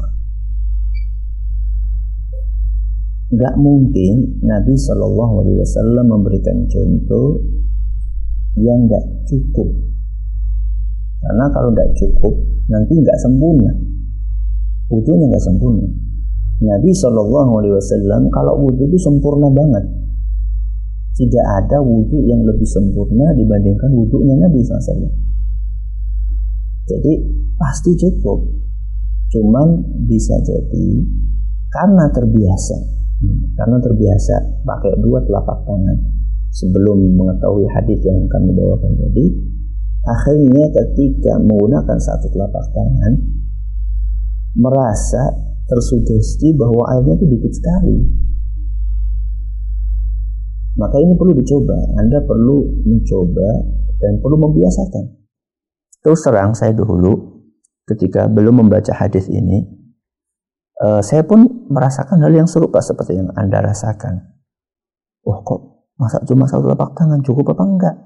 Gak mungkin Nabi SAW memberikan contoh yang gak cukup. Karena kalau gak cukup, nanti gak sempurna. Wudunya gak sempurna. Nabi SAW kalau wudu itu sempurna banget. Tidak ada wudu yang lebih sempurna dibandingkan wudunya Nabi SAW. Jadi pasti cukup. Cuman bisa jadi karena terbiasa pakai 2 telapak tangan sebelum mengetahui hadis yang kami bawakan tadi, akhirnya ketika menggunakan 1 telapak tangan merasa tersugesti bahwa airnya itu dikit sekali. Maka ini perlu dicoba. Anda perlu mencoba dan perlu membiasakan. Terus terang saya dulu ketika belum membaca hadis ini, saya pun merasakan hal yang serupa seperti yang Anda rasakan. Wah, kok masa cuma 1 telapak tangan cukup apa enggak?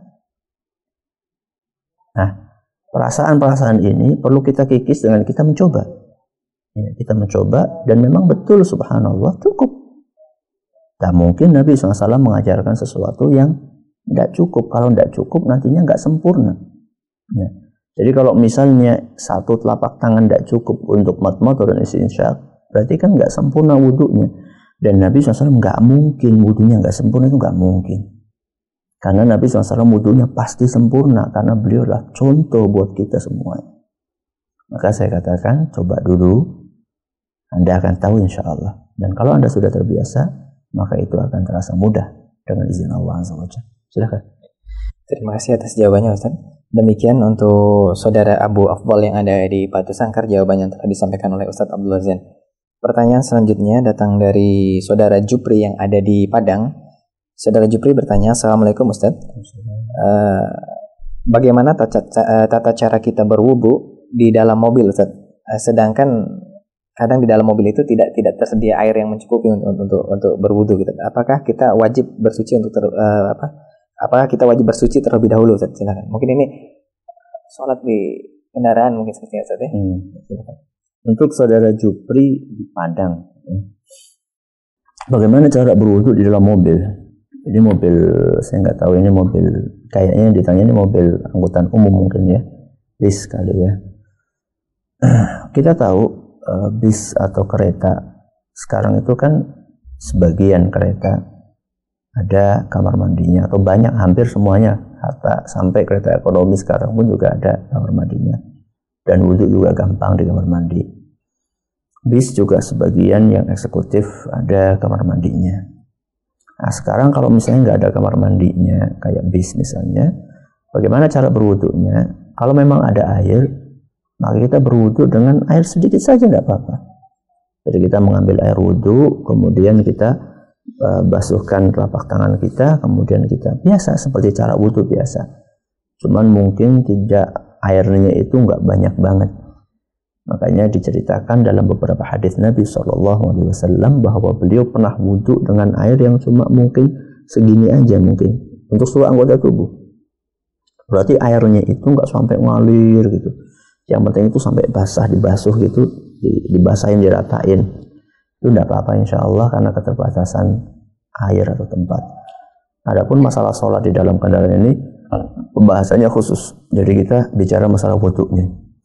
Nah, perasaan-perasaan ini perlu kita kikis dengan kita mencoba. Ya, kita mencoba dan memang betul subhanallah cukup. Tak mungkin Nabi SAW mengajarkan sesuatu yang tidak cukup. Kalau tidak cukup nantinya nggak sempurna. Ya. Jadi kalau misalnya 1 telapak tangan tidak cukup untuk madmadah dan istinsyak, berarti kan nggak sempurna wudhunya. Dan Nabi SAW nggak mungkin wudhunya nggak sempurna, itu nggak mungkin. Karena Nabi SAW wudhunya pasti sempurna, karena beliau adalah contoh buat kita semua. Maka saya katakan, coba dulu, Anda akan tahu insya Allah. Dan kalau Anda sudah terbiasa, maka itu akan terasa mudah dengan izin Allah SWT. Silakan. Terima kasih atas jawabannya, Ustaz. Demikian untuk saudara Abu Afdal yang ada di Batu Sangkar, jawaban yang telah disampaikan oleh Ustaz Abdul Zain. Pertanyaan selanjutnya datang dari saudara Jupri yang ada di Padang. Saudara Jupri bertanya, Assalamualaikum Ustaz. Bagaimana tata cara kita berwudu di dalam mobil, Ustaz? Sedangkan kadang di dalam mobil itu tidak tersedia air yang mencukupi untuk berwudu, gitu. Apakah kita wajib bersuci apakah kita wajib bersuci terlebih dahulu, Ustaz? Silakan. Mungkin ini sholat di kendaraan mungkin seperti Ustaz ya. Silakan. Untuk saudara Jupri di Padang, bagaimana cara berwudu di dalam mobil? Jadi mobil, saya nggak tahu ini mobil, kayaknya ditanya ini mobil angkutan umum mungkin ya, bis kali ya. Kita tahu bis atau kereta sekarang itu kan sebagian kereta ada kamar mandinya, atau banyak, hampir semuanya, hatta sampai kereta ekonomi sekarang pun juga ada kamar mandinya. Dan wudhu juga gampang di kamar mandi. Bis juga sebagian yang eksekutif ada kamar mandinya. Nah sekarang kalau misalnya nggak ada kamar mandinya, kayak bis misalnya, bagaimana cara berwudhunya? Kalau memang ada air, maka kita berwudhu dengan air sedikit saja, nggak apa-apa. Jadi kita mengambil air wudhu, kemudian kita basuhkan telapak tangan kita, kemudian kita biasa seperti cara wudhu biasa. Cuman mungkin tidak, airnya itu nggak banyak banget. Makanya diceritakan dalam beberapa hadis Nabi SAW bahwa beliau pernah wudhu dengan air yang cuma mungkin segini aja, mungkin untuk seluruh anggota tubuh. Berarti airnya itu nggak sampai ngalir gitu. Yang penting itu sampai basah, dibasuh gitu, dibasahin, diratain. Itu tidak apa-apa insya Allah karena keterbatasan air atau tempat. Adapun masalah sholat di dalam kendaraan ini, pembahasannya khusus. Jadi kita bicara masalah wudhunya.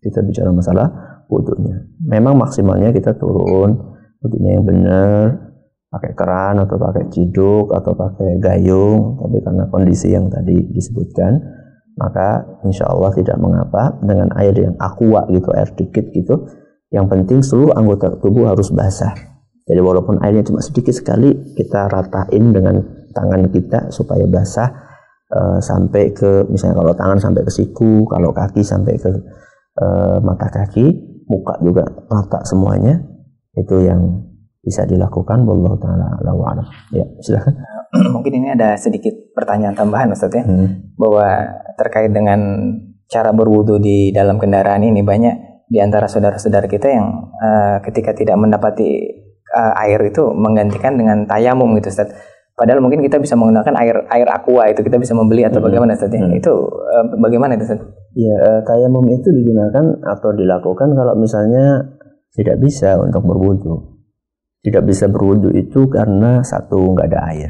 Memang maksimalnya kita turun wudhunya yang benar, pakai keran atau pakai ciduk atau pakai gayung. Tapi karena kondisi yang tadi disebutkan, maka insya Allah tidak mengapa dengan air yang aqua gitu, air dikit gitu. Yang penting seluruh anggota tubuh harus basah. Jadi walaupun airnya cuma sedikit sekali, kita ratain dengan tangan kita supaya basah. Sampai ke, misalnya kalau tangan sampai ke siku, kalau kaki sampai ke mata kaki, muka juga rata semuanya. Itu yang bisa dilakukan. Wallahu ta'ala a'lam. Ya, silakan. Mungkin ini ada sedikit pertanyaan tambahan Ustaz ya, bahwa terkait dengan cara berwudu di dalam kendaraan ini, banyak di antara saudara-saudara kita yang ketika tidak mendapati air itu menggantikan dengan tayamum gitu Ustaz. Padahal mungkin kita bisa menggunakan air aqua, itu kita bisa membeli atau bagaimana Ustaz? Itu bagaimana itu Ustaz? Ya, tayamum itu digunakan atau dilakukan kalau misalnya tidak bisa untuk berwudu. Tidak bisa berwudu itu karena satu nggak ada air.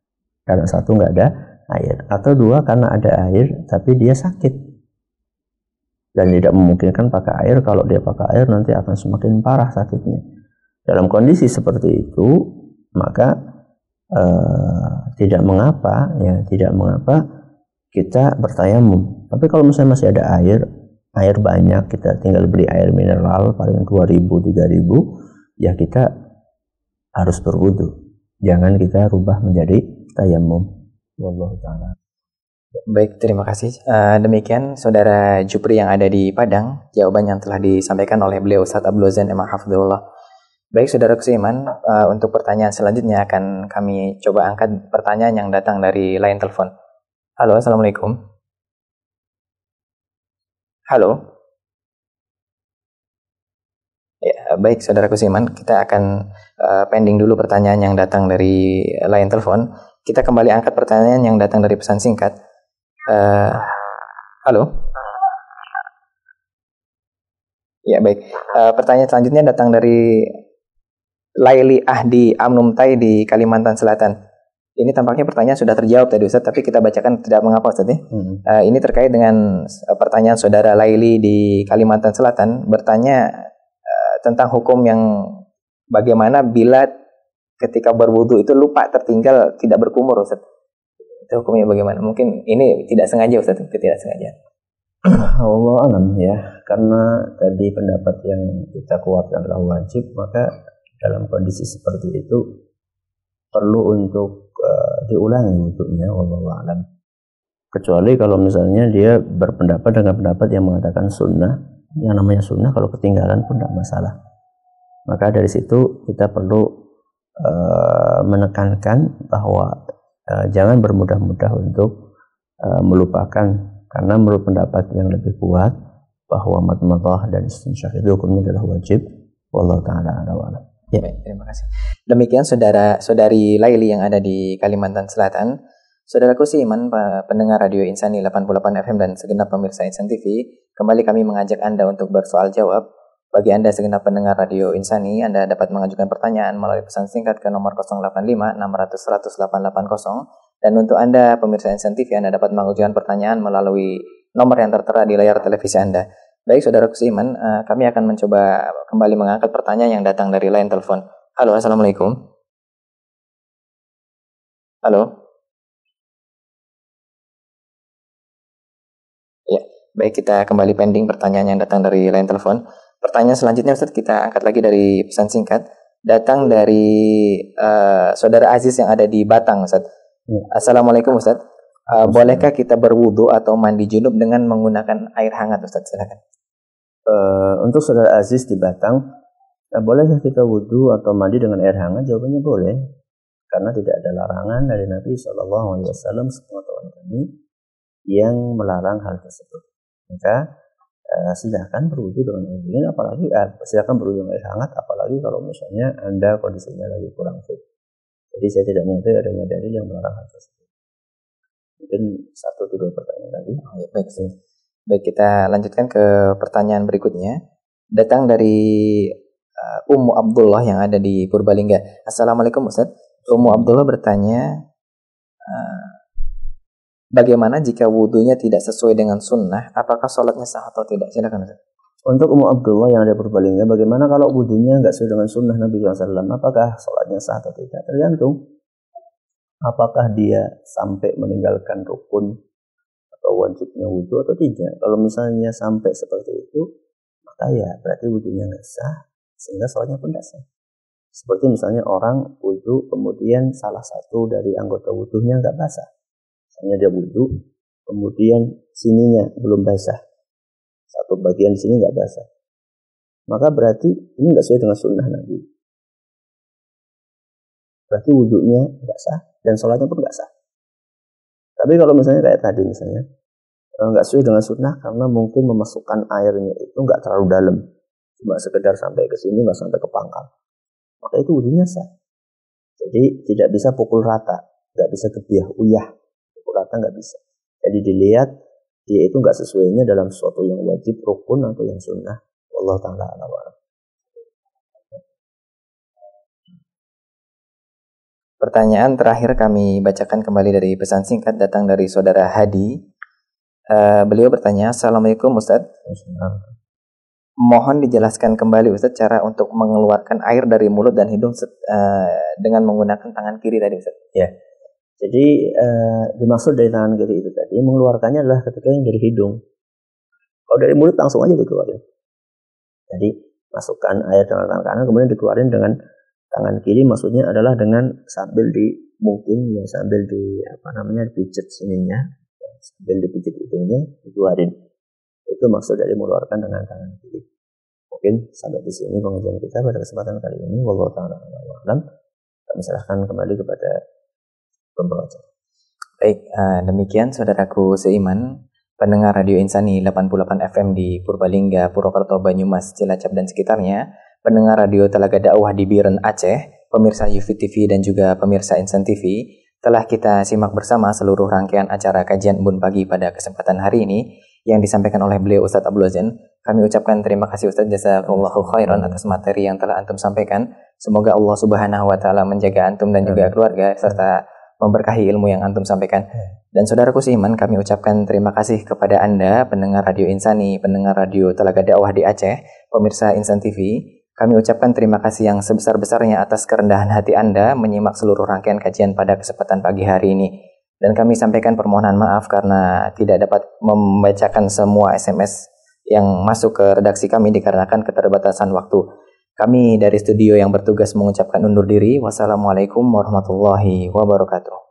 Atau dua, karena ada air tapi dia sakit. Dan tidak memungkinkan pakai air. Kalau dia pakai air nanti akan semakin parah sakitnya. Dalam kondisi seperti itu, maka tidak mengapa kita bertayamum. Tapi kalau misalnya masih ada air banyak, kita tinggal beli air mineral paling 2.000 3.000, ya kita harus berwudu. Jangan kita rubah menjadi tayamum. Wallahu ta'ala. Baik, terima kasih. Demikian saudara Jupri yang ada di Padang, jawaban yang telah disampaikan oleh beliau Ustaz Abdul Zain Imam Hafizahullah. Baik saudara seiman, untuk pertanyaan selanjutnya akan kami coba angkat pertanyaan yang datang dari line telepon. Halo, Assalamualaikum. Halo. Ya, baik saudara seiman, kita akan pending dulu pertanyaan yang datang dari line telepon. Kita kembali angkat pertanyaan yang datang dari pesan singkat. Halo. Ya baik, pertanyaan selanjutnya datang dari Laili Ahdi Amnumtai di Kalimantan Selatan. Ini tampaknya pertanyaan sudah terjawab tadi Ustaz, tapi kita bacakan tidak mengapa Ustaz ya. Ini terkait dengan pertanyaan saudara Laili di Kalimantan Selatan, bertanya tentang hukum yang bagaimana bila ketika berwudu itu lupa tertinggal tidak berkumur Ustaz? Itu hukumnya bagaimana? Mungkin ini tidak sengaja Ustaz, tidak sengaja. Allah alam ya, karena tadi pendapat yang kita kuatkan adalah wajib, maka dalam kondisi seperti itu perlu untuk diulangi wudhunya, wallahu alam. Kecuali kalau misalnya dia berpendapat dengan pendapat yang mengatakan sunnah, yang namanya sunnah kalau ketinggalan pun tidak masalah. Maka dari situ kita perlu menekankan bahwa jangan bermudah-mudah untuk melupakan, karena menurut pendapat yang lebih kuat bahwa madmadah dan istinsyaq itu hukumnya adalah wajib. Wallahu taala a'lam. Ya, baik, terima kasih. Demikian saudari Laili yang ada di Kalimantan Selatan. Saudaraku seiman, pendengar Radio Insani 88 FM dan segenap pemirsa Insan TV, kembali kami mengajak Anda untuk bersoal jawab. Bagi Anda segenap pendengar Radio Insani, Anda dapat mengajukan pertanyaan melalui pesan singkat ke nomor 085 600 100 880. Dan untuk Anda pemirsa Insan TV, Anda dapat mengajukan pertanyaan melalui nomor yang tertera di layar televisi Anda. Baik saudaraku seiman, kami akan mencoba kembali mengangkat pertanyaan yang datang dari line telepon. Halo, assalamualaikum. Halo. Ya, baik, kita kembali pending pertanyaan yang datang dari line telepon. Pertanyaan selanjutnya Ustaz kita angkat lagi dari pesan singkat, datang dari saudara Aziz yang ada di Batang Ustaz. Assalamualaikum Ustaz. Bolehkah kita berwudu atau mandi junub dengan menggunakan air hangat Ustaz? Silakan. Untuk saudara Aziz di Batang, bolehkah kita wudu atau mandi dengan air hangat? Jawabannya boleh, karena tidak ada larangan dari Nabi SAW sepengetahuan kami yang melarang hal tersebut. Maka silakan berwudu dengan air dingin, apalagi silakan berwudu dengan air hangat, apalagi kalau misalnya Anda kondisinya lagi kurang fit. Jadi saya tidak mengetahui adanya dalil yang melarang hal tersebut. Mungkin 1-2 pertanyaan lagi. Ya, baik. Baik, kita lanjutkan ke pertanyaan berikutnya. Datang dari Ummu Abdullah yang ada di Purbalingga. Assalamualaikum Ustaz. Ummu Abdullah bertanya, bagaimana jika wudunya tidak sesuai dengan sunnah? Apakah sholatnya sah atau tidak? Silakan Ustaz. Untuk Ummu Abdullah yang ada Purbalingga, bagaimana kalau wudunya nggak sesuai dengan sunnah Nabi SAW? Apakah sholatnya sah atau tidak? Tergantung. Apakah dia sampai meninggalkan rukun atau wajibnya wudu atau tidak? Kalau misalnya sampai seperti itu, maka ya berarti wudunya nggak sah, sehingga sholatnya pun nggak sah. Seperti misalnya orang wudu, kemudian salah satu dari anggota wudunya nggak basah. Misalnya dia wudu, kemudian sininya belum basah. Satu bagian di sini nggak basah, maka berarti ini nggak sesuai dengan sunnah Nabi. Berarti wudhunya nggak sah dan sholatnya pun nggak sah. Tapi kalau misalnya kayak tadi misalnya nggak sesuai dengan sunnah karena mungkin memasukkan airnya itu nggak terlalu dalam, cuma sekedar sampai ke sini, nggak sampai ke pangkal, maka itu wudhunya sah. Jadi tidak bisa pukul rata, nggak bisa kebiah uyah, pukul rata nggak bisa. Jadi dilihat dia itu nggak sesuainya dalam sesuatu yang wajib, rukun atau yang sunnah. Wallahu ta'ala a'lam. Pertanyaan terakhir kami bacakan kembali dari pesan singkat datang dari saudara Hadi. Beliau bertanya, Assalamualaikum Ustaz. Mohon dijelaskan kembali Ustaz cara untuk mengeluarkan air dari mulut dan hidung dengan menggunakan tangan kiri tadi Ustaz. Ya. Jadi dimaksud dari tangan kiri itu tadi mengeluarkannya adalah ketika yang dari hidung. Kalau dari mulut langsung aja dikeluarin. Jadi masukkan air dengan tangan kanan kemudian dikeluarin dengan tangan kiri, maksudnya adalah dengan sambil dipijit sininya, sambil dipijit hidungnya dikeluarin. Itu maksud dari mengeluarkan dengan tangan kiri. Mungkin sampai di sini pengajian kita pada kesempatan kali ini. Wallahu ta'ala a'lam. Kami serahkan kembali kepada pembaca. Baik, demikian saudaraku seiman, pendengar Radio Insani 88 FM di Purbalingga, Purwokerto, Banyumas, Cilacap dan sekitarnya, pendengar Radio Telaga Dakwah di Biren, Aceh, pemirsa Yufi TV dan juga pemirsa Insan TV, telah kita simak bersama seluruh rangkaian acara kajian Embun Pagi pada kesempatan hari ini yang disampaikan oleh beliau Ustadz Abdul Azan. Kami ucapkan terima kasih Ustadz, jazakallahu khairan atas materi yang telah antum sampaikan. Semoga Allah Subhanahu wa taala menjaga antum dan juga keluarga serta memberkahi ilmu yang antum sampaikan. Dan saudaraku seiman, kami ucapkan terima kasih kepada Anda, pendengar Radio Insani, pendengar Radio Telaga Dakwah di Aceh, pemirsa Insan TV, Kami ucapkan terima kasih yang sebesar-besarnya atas kerendahan hati Anda menyimak seluruh rangkaian kajian pada kesempatan pagi hari ini. Dan kami sampaikan permohonan maaf karena tidak dapat membacakan semua SMS yang masuk ke redaksi kami dikarenakan keterbatasan waktu. Kami dari studio yang bertugas mengucapkan undur diri. Wassalamualaikum warahmatullahi wabarakatuh.